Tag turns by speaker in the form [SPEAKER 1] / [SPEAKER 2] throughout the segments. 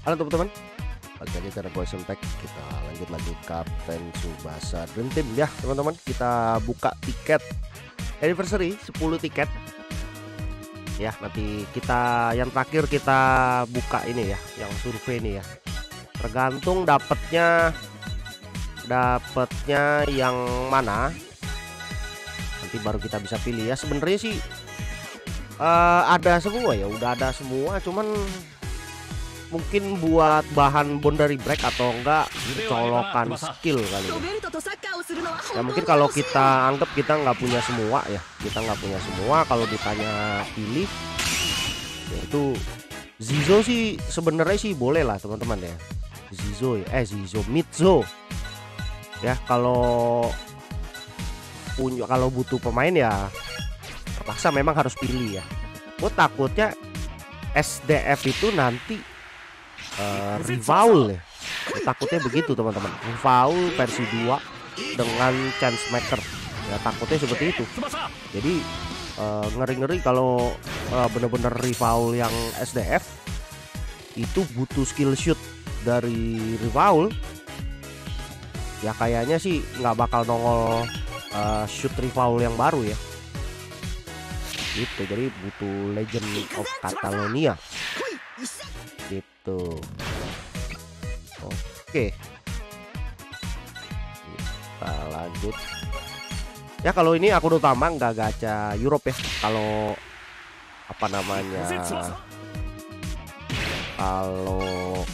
[SPEAKER 1] Halo teman-teman, balik lagi ke Boys Tech. Kita lanjut lagi Kapten Tsubasa Dream Team ya teman-teman. Kita buka tiket anniversary 10 tiket ya. Nanti kita yang terakhir kita buka ini ya, yang survei ini ya. Tergantung dapatnya yang mana, nanti baru kita bisa pilih ya. Sebenarnya sih ada semua ya, udah ada semua, cuman mungkin buat bahan boundary break atau enggak colokan skill kali ya. Ya mungkin kalau kita anggap kita nggak punya semua ya, kalau ditanya pilih ya itu Zizo sih sebenarnya sih boleh lah teman-teman ya. Zizo ya, Zizo Mitzo ya, kalau butuh pemain ya terpaksa memang harus pilih ya. Gue takutnya SDF itu nanti rival ya, takutnya begitu teman-teman. Rival versi 2 dengan chance maker ya, takutnya seperti itu. Jadi ngeri-ngeri kalau bener-bener rival yang SDF itu butuh skill shoot dari rival ya, kayaknya sih nggak bakal nongol shoot rival yang baru ya gitu. Jadi butuh Legend of Catalonia gitu. Oke, kita lanjut ya. Kalau ini akun utama nggak gacha Europe ya. Kalau apa namanya, kalau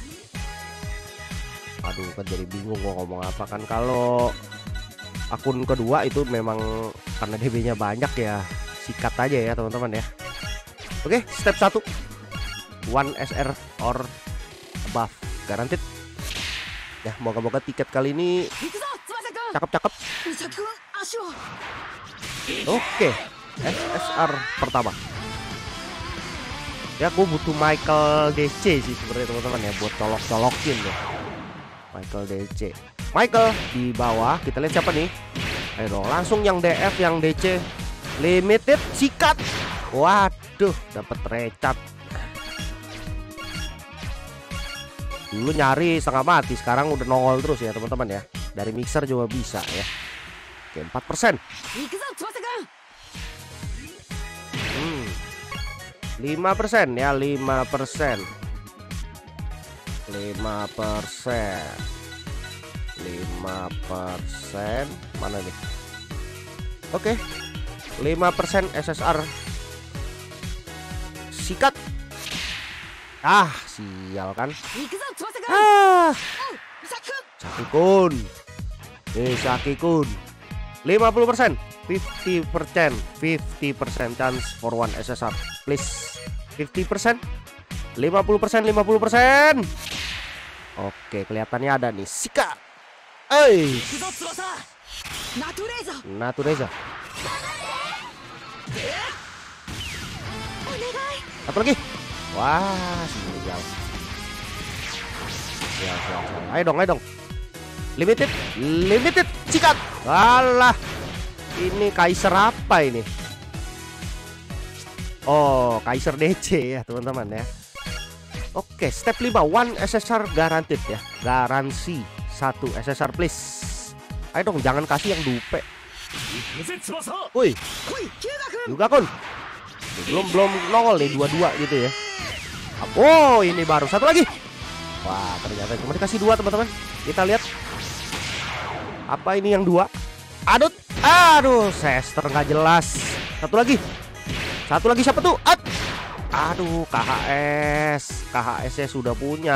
[SPEAKER 1] aduh kan jadi bingung gua ngomong apa kan. Kalau akun kedua itu memang karena DB-nya banyak ya, sikat aja ya teman-teman ya. Oke, step 1 1 SR or above guaranteed ya. Moga-moga tiket kali ini cakep-cakep. Oke, SSR pertama ya. Gue butuh Michael DC sih sebenarnya teman-teman ya, buat colok-colokin ya. Michael DC, Michael di bawah. Kita lihat siapa nih. Ayo dong, langsung yang DF, yang DC limited sikat. Waduh, dapat recat. Dulu nyari setengah mati, sekarang udah nongol terus ya teman-teman ya. Dari mixer juga bisa ya. Oke, 4%. 5% ya, 5%. 5%. Mana nih? Oke. 5% SSR. Sikat. Ah, sial kan. Saki-kun. Saki-kun. 50%. 50% chance for 1 SSR. Please. 50%. 50%. Oke, kelihatannya ada nih. Sika. Natureza. Satu lagi. Wah, sial. Ayo dong. Limited. Sikat. Alah. Ini Kaiser apa ini? Oh, Kaiser DC ya teman-teman ya. Oke, step 5 1 SSR guaranteed ya. Garansi 1 SSR please. Ayo dong, jangan kasih yang dupe. Woi, juga kun. Belum nongol nih 22 gitu ya. Oh, ini baru satu lagi. Wah, ternyata cuma dikasih 2 teman-teman. Kita lihat apa ini yang 2. Aduh, Sester nggak jelas. Satu lagi siapa tuh? Aduh, KHS-nya sudah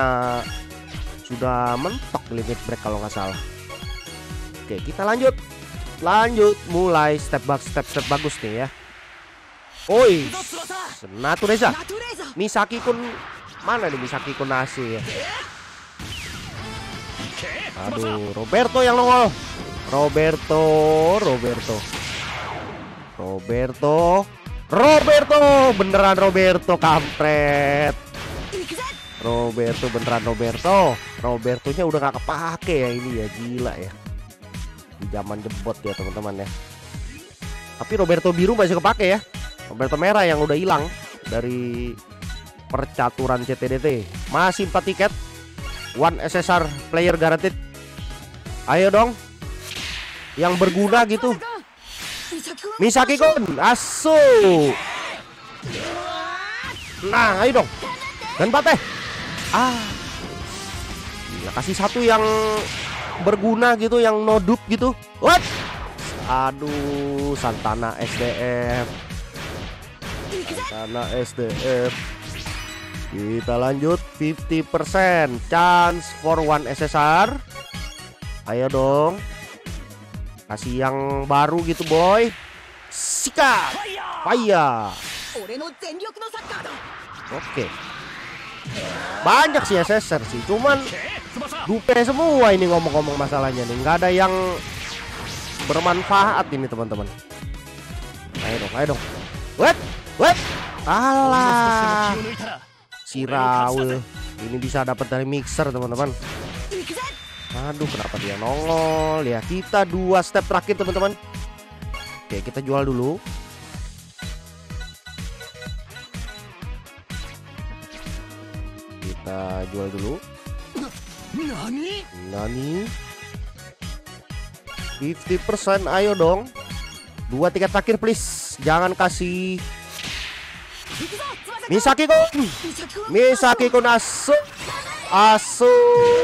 [SPEAKER 1] mentok limit break kalau nggak salah. Oke, kita lanjut mulai step bagus nih ya. Oi, Natureza. Misaki kun mana nih? Misaki kun AC ya. Aduh, Roberto yang nongol. Roberto, beneran Roberto, kampret. Robertonya udah gak kepake ya ini ya, gila ya. Di zaman jebot ya teman-teman ya. Tapi Roberto biru masih kepake ya. Roberto merah yang udah hilang dari percaturan CTDT. Masih 4 tiket. One SSR player guaranteed. Ayo dong. Yang berguna gitu. Misaki-kun, asu. Nah, ayo dong. Dan Pate. Gila, kasih satu yang berguna gitu, yang nodup gitu. What? Aduh, Santana SDF. Santana SDF. Kita lanjut 50% chance for one SSR. Ayo dong. Kasih yang baru gitu, boy. Sikat. Fire. Oke. Banyak sih SSR sih, cuman dupe semua ini ngomong-ngomong masalahnya nih. Nggak ada yang bermanfaat ini, teman-teman. Ayo dong. Wet. Alah. Si Raul ini bisa dapat dari mixer, teman-teman. Aduh, kenapa dia nongol ya? Kita 2 step terakhir, teman-teman. Oke, kita jual dulu. Kita jual dulu. Nani? 50%, ayo dong. 2 tiket terakhir, please. Jangan kasih Misaki-kun asu.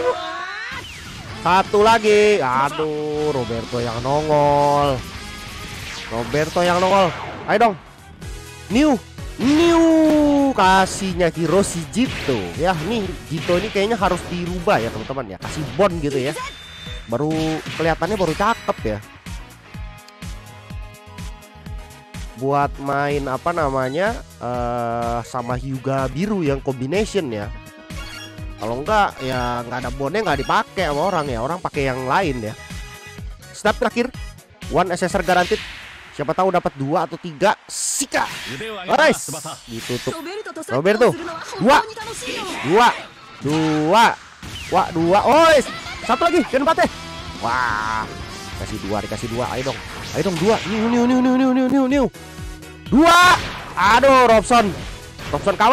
[SPEAKER 1] Satu lagi. Aduh, Roberto yang nongol. Ayo dong. New kasihnya Hiroshi Jito. Ya, nih Jito ini kayaknya harus dirubah ya, teman-teman ya. Kasih bond gitu ya. Baru kelihatannya baru cakep ya. Buat main apa namanya sama Hyuga biru yang combination ya. Kalau enggak ya nggak ada bondnya, nggak dipakai sama orang ya. Orang pakai yang lain ya. Step terakhir, one SSR guaranteed. Siapa tahu dapat 2 atau 3. Sika. Nice. Ditutup. Roberto. 2. Oh, satu lagi. Kenapa teh? Wah. Dikasih 2. Ayo dong 2. New. 2. Aduh, Robson KW.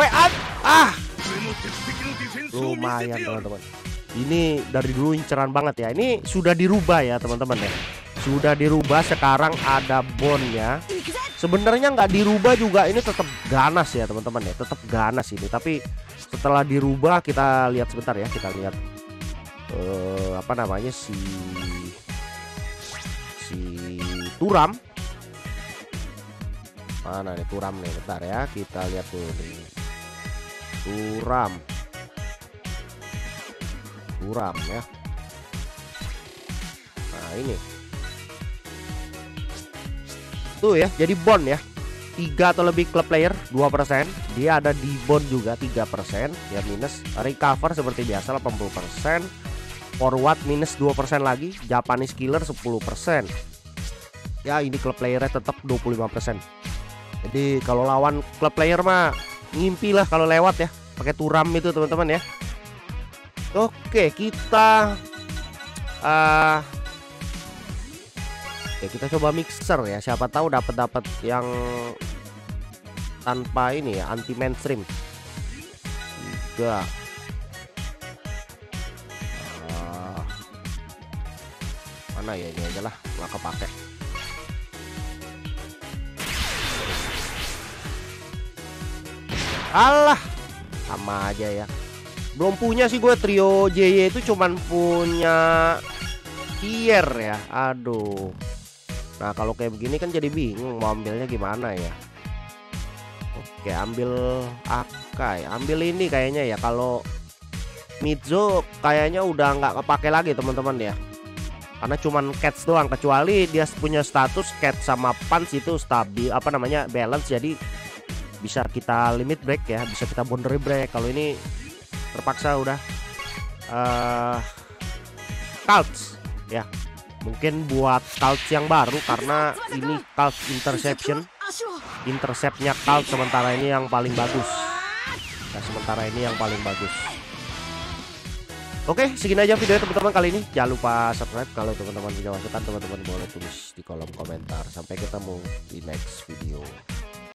[SPEAKER 1] Lumayan, teman-teman. Ini dari dulu inceran banget ya. Ini sudah dirubah ya, teman-teman ya. Sudah dirubah, sekarang ada bondnya. Sebenarnya nggak dirubah juga ini tetap ganas ya, teman-teman ya. Tetap ganas ini. Tapi setelah dirubah, kita lihat sebentar ya. Kita lihat apa namanya si Turam. Mana nih Turam nih, bentar ya, kita lihat dulu nih. Turam ya. Nah, ini tuh ya, jadi bond ya. 3 atau lebih club player 2%. Dia ada di bond juga 3% ya, minus. Recover seperti biasa 80%. Forward minus 2% lagi. Japanese killer 10%. Ya, ini club playernya tetap 25%. Jadi kalau lawan club player mah ngimpi lah kalau lewat ya, pakai Turam itu, teman-teman ya. Oke, kita kita coba mixer ya. Siapa tahu dapat yang tanpa ini ya, anti mainstream. 3. Mana ya, ini aja lah, nggak kepake. Alah, sama aja ya. Belum punya sih gue trio JY itu, cuman punya Kier ya. Aduh. Nah, kalau kayak begini kan jadi bingung mau ambilnya gimana ya. Oke, ambil Akai. Ambil ini kayaknya ya. Kalau Mizo kayaknya udah nggak kepake lagi, teman-teman ya. Karena cuman Cats doang, kecuali dia punya status Cats sama Punch itu stabil, apa namanya, balance, jadi bisa kita limit break ya, bisa kita boundary break. Kalau ini terpaksa udah Cults ya. Mungkin buat Cults yang baru, karena ini Cult interceptnya Cult sementara ini yang paling bagus. Oke, segini aja video teman-teman kali ini. Jangan lupa subscribe. Kalau teman-teman punya masukan, teman-teman boleh tulis di kolom komentar. Sampai ketemu di next video.